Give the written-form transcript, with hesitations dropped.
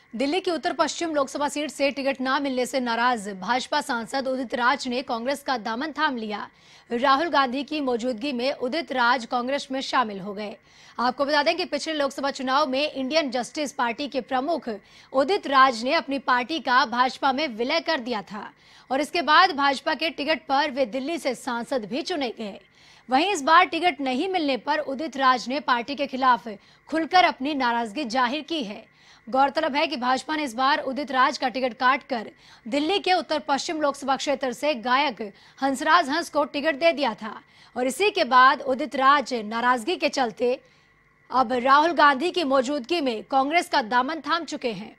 दिल्ली की उत्तर पश्चिम लोकसभा सीट से टिकट न मिलने से नाराज भाजपा सांसद उदित राज ने कांग्रेस का दामन थाम लिया। राहुल गांधी की मौजूदगी में उदित राज कांग्रेस में शामिल हो गए। आपको बता दें कि पिछले लोकसभा चुनाव में इंडियन जस्टिस पार्टी के प्रमुख उदित राज ने अपनी पार्टी का भाजपा में विलय कर दिया था और इसके बाद भाजपा के टिकट पर वे दिल्ली से सांसद भी चुने गए। वहीं इस बार टिकट नहीं मिलने पर उदित राज ने पार्टी के खिलाफ खुलकर अपनी नाराजगी जाहिर की है। गौरतलब है कि भाजपा ने इस बार उदित राज का टिकट काटकर दिल्ली के उत्तर पश्चिम लोकसभा क्षेत्र से गायक हंसराज हंस को टिकट दे दिया था और इसी के बाद उदित राज नाराजगी के चलते अब राहुल गांधी की मौजूदगी में कांग्रेस का दामन थाम चुके हैं।